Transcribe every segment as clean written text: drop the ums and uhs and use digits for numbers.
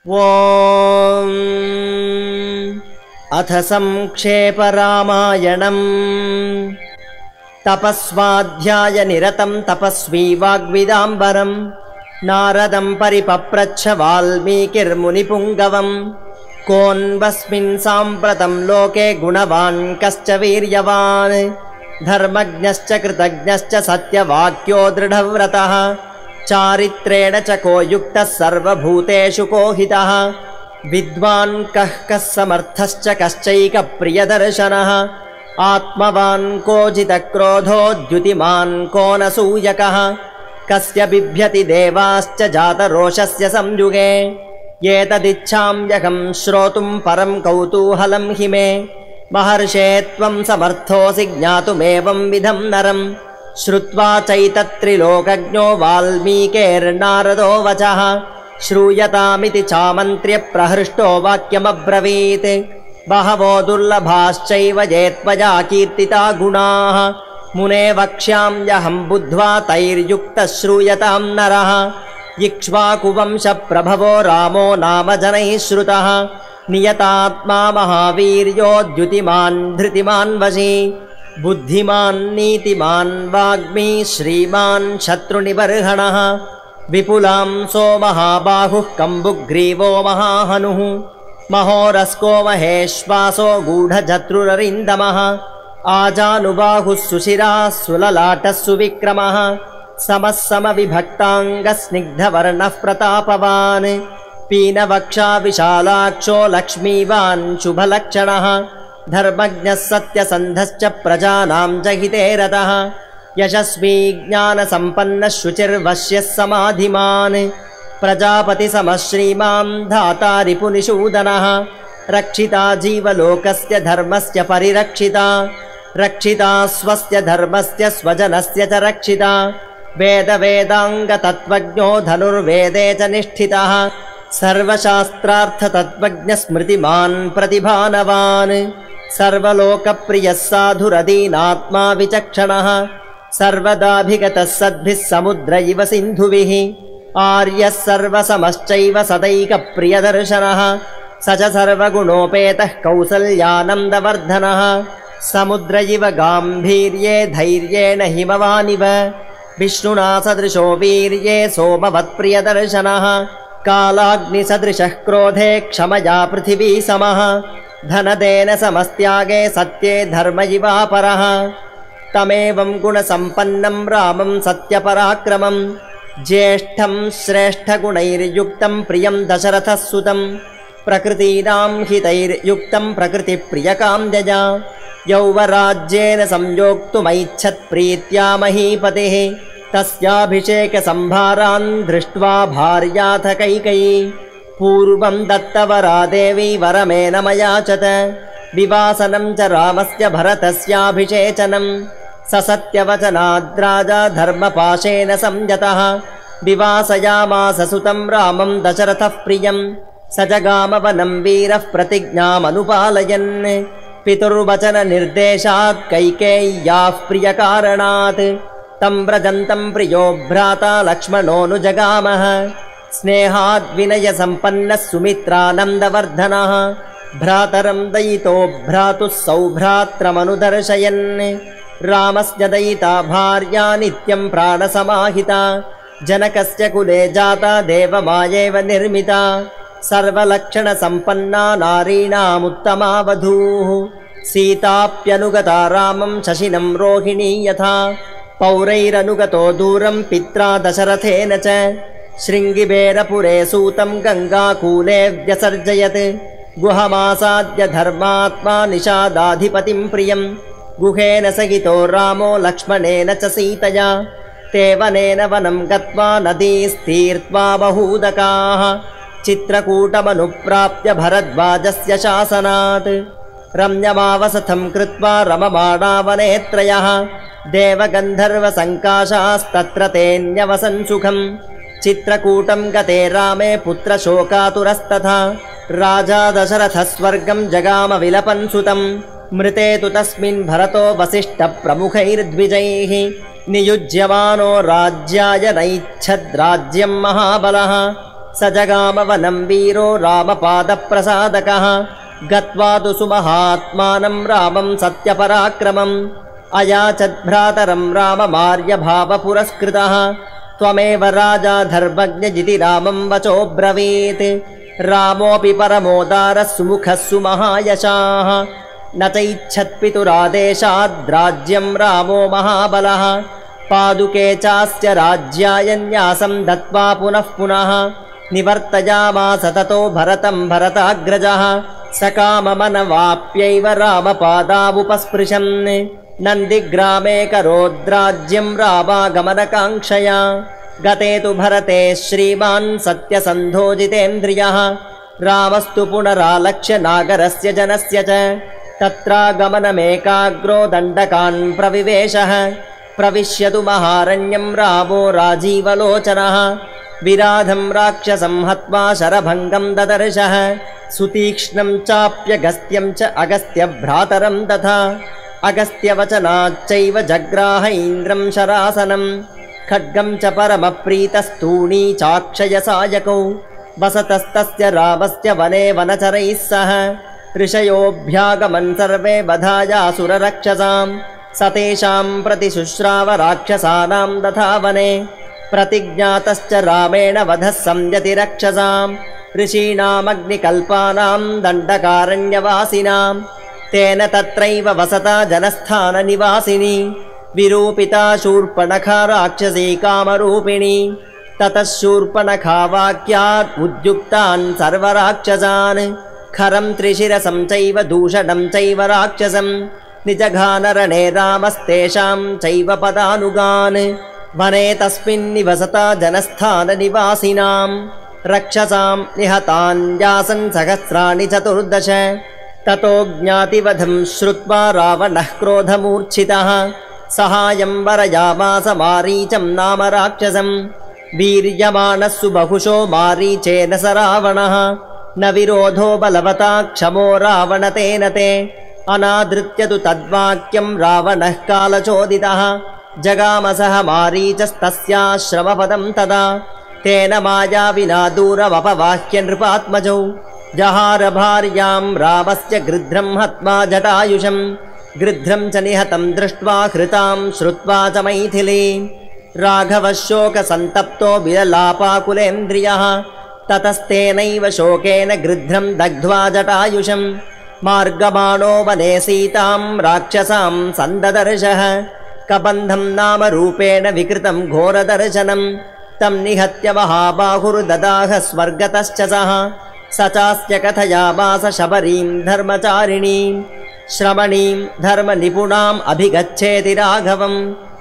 ॐ अथ संक्षेप रामायणम्। तपस्वाध्यायनिरतं तपस्वी वाग्विदाम्बरं नारदं परिपप्रच्छ वाल्मीकिर्मुनिपुङ्गवम्। कोऽन्वस्मिन् साम्प्रतं लोके गुणवान् कश्च वीर्यवान्, धर्मज्ञश्च कृतज्ञश्च सत्यवाक्यो दृढव्रतः, चारित्रेण च को युक्तः सर्वभूतेषु को हितः, विद्वान् कः कः समर्थश्च कश्चैकप्रियदर्शनः, आत्मवान् को जितक्रोधो द्युतिमान् को न सूयकः, कस्य बिभ्यति देवाश्च जातरोषस्य संयुगे, एतदिच्छाम्यहं श्रोतुं परं कौतूहलं हि मे, महर्षे त्वं समर्थोऽसि ज्ञातुमेवं विधं नरम्। श्रुत्वा चैतत्रिलोकज्ञो वाल्मीकेर्नारदो वचः, श्रूयतामिति चामन्त्र्य प्रहृष्टो वाक्यमब्रवीत्। बहवो दुर्लभाश्चैव ये त्वया कीर्तिता गुणाः, मुने वक्ष्याम्यहं बुद्ध्वा तैर्युक्तः श्रूयतां नरः। इक्ष्वाकुवंशप्रभवो रामो नाम जनैः श्रुतः, नियतात्मा महावीर्यो द्युतिमान् धृतिमान् वशी, बुद्धिमान् नीतिमान् वाग्मी श्रीमान् शत्रुनिबर्हणः, विपुलांसो महाबाहुः कम्बुग्रीवो महाहनुः, महोरस्को महेश्वासो गूढजत्रुररिन्दमः, आजानुबाहुः सुशिराः सुललाटः सुविक्रमः, समः समविभक्ताङ्गस्निग्धवर्णः प्रतापवान्, पीनवक्षा विशालाक्षो लक्ष्मीवान् शुभलक्षणः, धर्मज्ञः सत्यसन्धश्च प्रजानां च हिते रतः, यशस्वी ज्ञानसम्पन्नः शुचिर्वश्यः समाधिमान्, प्रजापतिसमः श्रीमान् धाता रिपुनिषूदनः, रक्षिता जीवलोकस्य धर्मस्य परिरक्षिता, रक्षिता स्वस्य धर्मस्य स्वजनस्य च रक्षिता, वेदवेदाङ्गतत्त्वज्ञो धनुर्वेदे च निष्ठितः, सर्वशास्त्रार्थतत्त्वज्ञस्मृतिमान् प्रतिभानवान्, सर्वलोकप्रियः साधुरदीनात्मा विचक्षणः, सर्वदाभिगतः सद्भिः समुद्र इव सिन्धुभिः, आर्यः सर्वसमश्चैव सदैकप्रियदर्शनः, स च सर्वगुणोपेतः कौसल्यानन्दवर्धनः, समुद्र इव गाम्भीर्ये धैर्येण हिमवानिव, विष्णुना सदृशो वीर्ये सोमवत्प्रियदर्शनः, कालाग्निसदृशः क्रोधे क्षमया पृथिवी समः, धनदेन समस्त्यागे सत्ये धर्म इवापरः, तमेवं गुणसम्पन्नं रामं सत्यपराक्रमं, ज्येष्ठं श्रेष्ठगुणैर्युक्तं प्रियं दशरथः सुतं, प्रकृतीनां हितैर्युक्तं प्रकृतिप्रियकाम्यया, यौवराज्येन संयोक्तुमैच्छत्प्रीत्या महीपतिः, तस्याभिषेकसम्भारान् दृष्ट्वा भार्याथ कैकेयी, पूर्वं दत्तवरा देवी वरमेन मयाचत, विवासनं च रामस्य भरतस्याभिषेचनं, स सत्यवचनाद्राजा धर्मपाशेन संयतः, विवासयामास सुतं रामं दशरथः प्रियं, स जगामवनं वीरः प्रतिज्ञामनुपालयन्, पितुर्वचननिर्देशात् कैकेय्याः प्रियकारणात्, तं व्रजन्तं प्रियो भ्राता लक्ष्मणोऽनुजगामः, स्नेहाद्विनयसम्पन्नः सुमित्रानन्दवर्धनः, भ्रातरं दयितो भ्रातुः सौभ्रात्रमनुदर्शयन्, रामस्य दयिता भार्या नित्यं प्राणसमाहिता, जनकस्य कुले जाता देवमायैव निर्मिता, सर्वलक्षणसम्पन्ना नारीणामुत्तमा वधूः, सीताप्यनुगता रामं शशिनं रोहिणी यथा, पौरैरनुगतो दूरं पित्रा दशरथेन च, शृङ्गिबेरपुरे सूतं गङ्गाकूले व्यसर्जयत्, गुहमासाद्य धर्मात्मा निषादाधिपतिं प्रियं, गुहेन सहितो रामो लक्ष्मणेन च सीतया, ते वनेन वनं गत्वा नदीस्तीर्त्वा बहूदकाः, चित्रकूटमनुप्राप्य भरद्वाजस्य शासनात्, रम्यमावसथं कृत्वा रममाणा वनेत्रयः, देवगन्धर्वसङ्काशास्तत्र तेऽन्यवसन् सुखम्, चित्रकूटं गते रामे पुत्रशोकातुरस्तथा, राजा दशरथः स्वर्गं जगाम विलपन् सुतं, मृते तु तस्मिन् भरतो वसिष्ठप्रमुखैर्द्विजैः, नियुज्यमानो राज्याय नैच्छद्राज्यं महाबलः, स जगामवनं वीरो रामपादप्रसादकः गत्वा तु सुमहात्मानं रामं सत्यपराक्रमम् अयाचद्भ्रातरं राममार्यभावपुरस्कृतः त्वमेव राजा धर्मज्ञजिति रामं वचोब्रवीत् रामोऽपि परमोदारः सुमुखः सुमहायशाः न चैच्छत्पितुरादेशाद्राज्यं रामो महाबलः पादुके चास्य राज्याय न्यासं दत्त्वा पुनः पुनः निवर्तयामास ततो भरतं भरताग्रजः सकाममनवाप्यैव रामपादावुपस्पृशन् नन्दिग्रामे करोद्राज्यं रामागमनकाङ्क्षया गते तु भरते श्रीमान् सत्यसन्धो जितेन्द्रियः रामस्तु पुनरालक्ष्य नागरस्य जनस्य च तत्रागमनमेकाग्रो दण्डकान् प्रविवेशः प्रविश्यतु महारण्यं रामो राजीवलोचनः विराधं राक्षसं हत्वा शरभङ्गं ददर्शः सुतीक्ष्णं चाप्यगस्त्यं च अगस्त्यभ्रातरं तथा अगस्त्यवचनाच्चैव जग्राह इन्द्रं शरासनं खड्गं च परमप्रीतस्तूणी चाक्षयसायकौ वसतस्तस्य रामस्य वने वनचरैः सह ऋषयोऽभ्यागमन् सर्वे बधायासुररक्षसां सतेषां प्रतिशुश्राव राक्षसानां तथा वने प्रतिज्ञातश्च रामेण वधः संयतिरक्षसां ऋषीणामग्निकल्पानां दण्डकारण्यवासिनां तेन तत्रैव वसता जनस्थाननिवासिनी विरूपिता शूर्पणखा राक्षसी कामरूपिणी ततः शूर्पणखा वाक्यात् उद्युक्तान् सर्वराक्षसान् खरं त्रिशिरसं चैव दूषणं चैव राक्षसं निजघानरणे रामस्तेषां चैव पदानुगान् वने तस्मिन्निवसता जनस्थाननिवासिनां रक्षसां निहतान् यासन् सहस्राणि 14 ततो ज्ञातिवधं श्रुत्वा रावणः क्रोधमूर्च्छितः सहायं वरयामास मारीचं नाम राक्षसं वीर्यमाणः सुबहुशो मारीचेन स रावणः न विरोधो बलवता क्षमो रावण तेन ते अनादृत्य तु तद्वाक्यं रावणः कालचोदितः जगामसः मारीचस्तस्याश्रमपदं तदा तेन मायाविना दूरमपवाह्य नृपात्मजौ जहार भार्यां रामस्य गृध्रं हत्वा जटायुषं गृध्रं च निहतं दृष्ट्वा हृतां श्रुत्वा च मैथिली राघवः शोकसन्तप्तो विललापाकुलेन्द्रियः ततस्तेनैव शोकेन गृध्रं दग्ध्वा जटायुषं मार्गमाणो वने सीतां राक्षसां सन्ददर्शः कबन्धं नाम रूपेण विकृतं घोरदर्शनं तं निहत्य महाबाहुर्ददाह स्वर्गतश्च सः स चास्य कथयामास शबरीं धर्मचारिणीं श्रमणीं धर्मनिपुणाम् अभिगच्छेति राघवं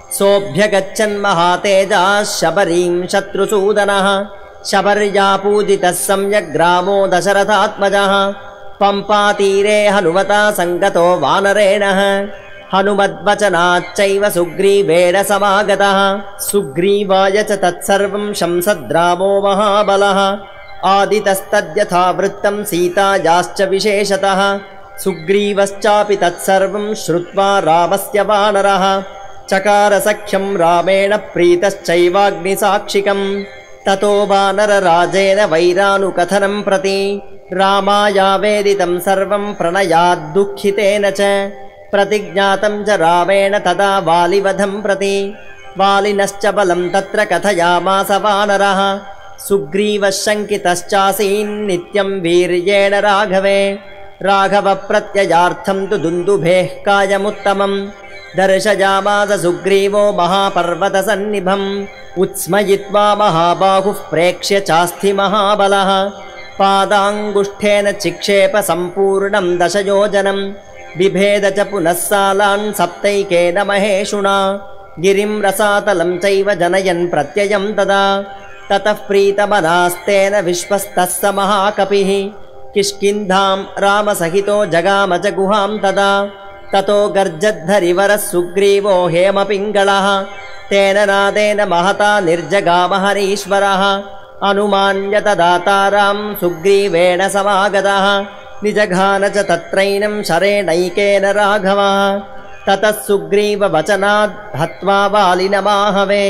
सोऽभ्यगच्छन्महातेजाः शबरीं शत्रुसूदनः शबर्या पूजितः सम्यग् ग्रामो दशरथात्मजः पम्पातीरे हनुमता सङ्गतो वानरेणः हनुमद्वचनाच्चैव सुग्रीवेण समागतः सुग्रीवाय च तत्सर्वं शंसद्रामो महाबलः आदितस्तद्यथा वृत्तं सीतायाश्च विशेषतः सुग्रीवश्चापि तत्सर्वं श्रुत्वा रामस्य वानरः चकारसख्यं रामेण प्रीतश्चैवाग्निसाक्षिकं ततो वानरराजेन वैरानुकथनं प्रति रामायावेदितं सर्वं प्रणयाद्दुःखितेन च प्रतिज्ञातं च रामेण तदा वालिवधं प्रति वालिनश्च बलं तत्र कथयामास वानरः सुग्रीवः शङ्कितश्चासीन्नित्यं वीर्येण राघवे राघवप्रत्ययार्थं तु दुन्दुभेः कायमुत्तमं दर्शयामास सुग्रीवो महापर्वतसन्निभम् उत्स्मयित्वा महाबाहुः प्रेक्ष्य चास्ति महाबलः पादाङ्गुष्ठेन चिक्षेप सम्पूर्णं 10 योजनं बिभेद च पुनः सालान् सप्तैकेन महेशुना गिरिं रसातलं चैव जनयन् प्रत्ययं तदा ततः प्रीतमनास्तेन विश्वस्तः स महाकपिः किष्किन्धां रामसहितो जगाम च गुहां तदा ततो गर्जद्धरिवरः सुग्रीवो हेमपिङ्गळः तेन नादेन महता निर्जगाम हरीश्वरः अनुमान्य तदा तारां सुग्रीवेण समागतः निजघान च तत्रैनं शरेणैकेन राघवः ततः सुग्रीववचनाद् हत्वा वालिनमाहवे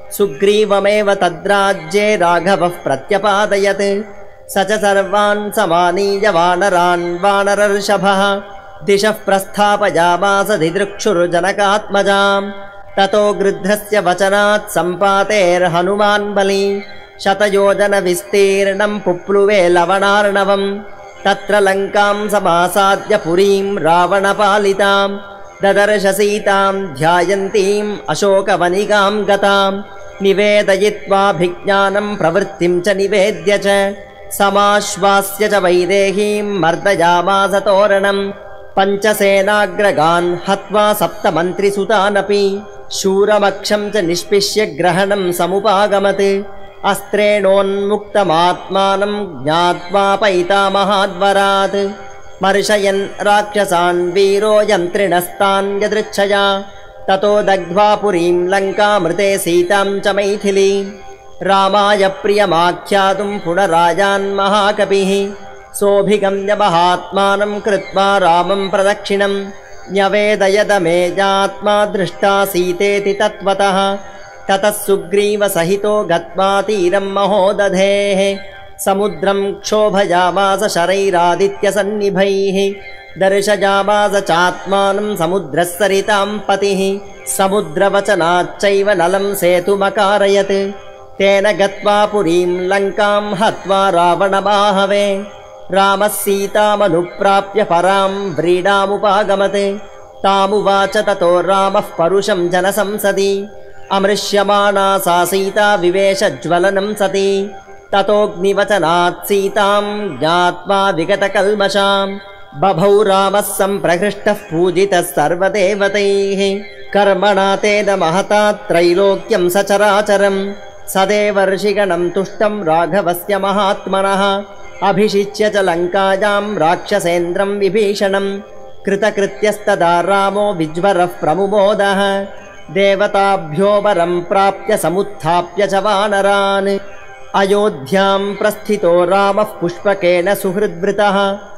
सुग्रीवमेव तद्राज्ये राघवः प्रत्यपादयत् स च सर्वान् समानीय वानरान् वानरर्षभः दिशः प्रस्थापयामास दिदृक्षुर्जनकात्मजाम् ततो गृध्रस्य वचनात् सम्पातेर्हनुमान् बली शतयोजनविस्तीर्णं पुप्लुवे लवणार्णवम् तत्र लङ्कां समासाद्य पुरीं रावणपालितां ददर्श सीतां ध्यायन्तीम् अशोकवनिकां गतां निवेदयित्वाभिज्ञानं प्रवृत्तिं च निवेद्य च समाश्वास्य च वैदेहीं मर्दयामास तोरणम् पञ्चसेनाग्रगान् हत्वा सप्तमन्त्रिसुतानपि शूरमक्षं च निष्पिष्य ग्रहणं समुपागमत् अस्त्रेणोन्मुक्तमात्मानं ज्ञात्वा पैतामहाद्वरात् मर्शयन् राक्षसान् वीरो यन्त्रिणस्तान् यदृच्छया ततो दग्ध्वा पुरीं लङ्कामृते सीतां च मैथिली रामाय प्रियमाख्यातुं पुनरायान् महाकपिः सोऽभिगम्य महात्मानं कृत्वा रामं प्रदक्षिणं न्यवेदयदमेजात्मा दृष्टा सीतेति तत्त्वतः ततः सुग्रीवसहितो गत्वा तीरं महोदधेः समुद्रं क्षोभयामास शरैरादित्यसन्निभैः दर्शयामास चात्मानं समुद्रस्सरितां पतिः समुद्रवचनाच्चैव नलं सेतुमकारयत् तेन गत्वा पुरीं लङ्कां हत्वा रावणबाहवे रामः सीतामनुप्राप्य परां व्रीडामुपागमत् तामुवाच ततो रामः परुषं जनसंसदि अमृष्यमाणा सा सीता विवेशज्वलनं सति ततोऽग्निवचनात् सीतां ज्ञात्वा विगतकल्मषां बभौ रामः सम्प्रहृष्टः पूजितः सर्वदेवतैः कर्मणा तेन महता त्रैलोक्यं सचराचरम् सदेवर्षिगणं तुष्टं राघवस्य महात्मनः अभिषिच्य च लङ्कायां राक्षसेन्द्रं विभीषणं कृतकृत्यस्तदा रामो विज्वरः प्रमुमोदः देवताभ्यो वरं प्राप्य समुत्थाप्य च वानरान् अयोध्यां प्रस्थितो रामः पुष्पकेन सुहृद्वृतः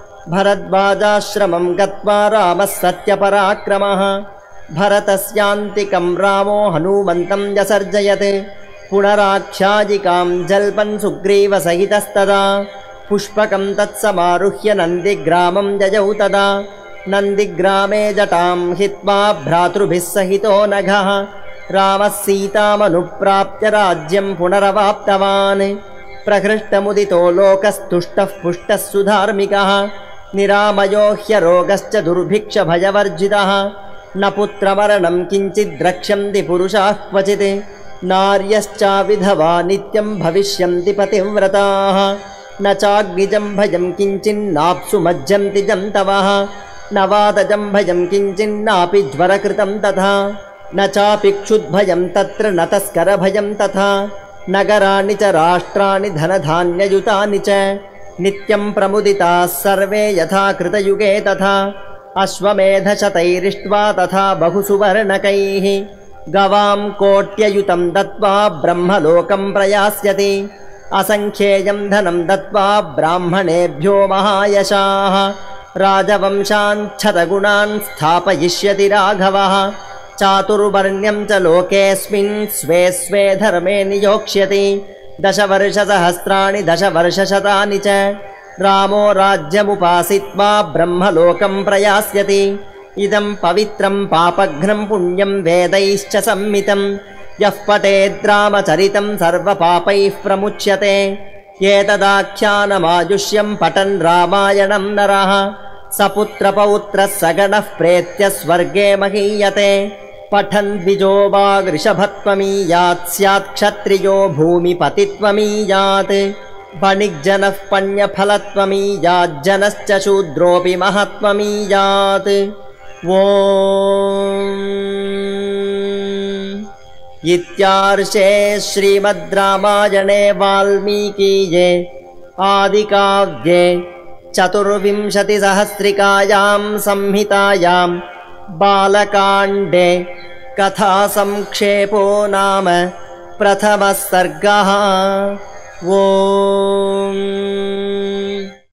भरद्वाजाश्रमं गत्वा रामः सत्यपराक्रमः भरतस्यान्तिकं रामो हनूमन्तं व्यसर्जयत् पुनराख्यायिकां जल्पन् सुग्रीवसहितस्तदा पुष्पकं तत्समारुह्य नन्दिग्रामं जयौ तदा नन्दिग्रामे जटां हित्वा भ्रातृभिः सहितो नघः रामः सीतामनुप्राप्य राज्यं पुनरवाप्तवान् प्रहृष्टमुदितो लोकस्तुष्टः पुष्टः सुधार्मिकः निरामयो ह्यरोगश्च दुर्भिक्षभयवर्जितः न पुत्रमरणं किञ्चिद्रक्ष्यन्ति पुरुषाः क्वचित् नार्यश्चाविधवा नित्यं भविष्यन्ति पतिव्रताः न चाग्निजं भयं किञ्चिन्नाप्सु मज्जन्ति जन्तवः न वातजं भयं किञ्चिन्नापि ज्वरकृतं तथा न चापि क्षुद्भयं तत्र न तस्करभयं तथा नगराणि च राष्ट्राणि धनधान्ययुतानि च नित्यं प्रमुदिताः सर्वे यथा कृतयुगे तथा अश्वमेधशतैरिष्ट्वा तथा बहुसुवर्णकैः गवां कोट्ययुतं दत्त्वा ब्रह्मलोकं प्रयास्यति असङ्ख्येयं धनं दत्त्वा ब्राह्मणेभ्यो महायशाः राजवंशान् क्षतगुणान् स्थापयिष्यति राघवः चातुर्वर्ण्यं च लोकेऽस्मिन् स्वे स्वे धर्मे नियोक्ष्यति दशवर्षसहस्राणि दशवर्षशतानि च रामो राज्यमुपासित्वा ब्रह्मलोकं प्रयास्यति इदं पवित्रं पापघ्नं पुण्यं वेदैश्च सम्मितं यः पठेद्रामचरितं सर्वपापैः प्रमुच्यते एतदाख्यानमायुष्यं पठन् रामायणं नरः सपुत्रपौत्रः सगणः प्रेत्य स्वर्गे महीयते पठन् द्विजो वागृषभत्वमीयात् स्यात् क्षत्रियो भूमिपतित्वमीयात् वणिग्जनः पण्यफलत्वमीयाज्जनश्च शूद्रोऽपि महत्वमीयात् इत्यार्षे श्रीमद् रामायणे वाल्मीकीये आदिकाव्ये चतुर्विंशतिसहस्रिकायां संहितायां बालकाण्डे कथासंक्षेपो नाम प्रथमः सर्गः। ओम्।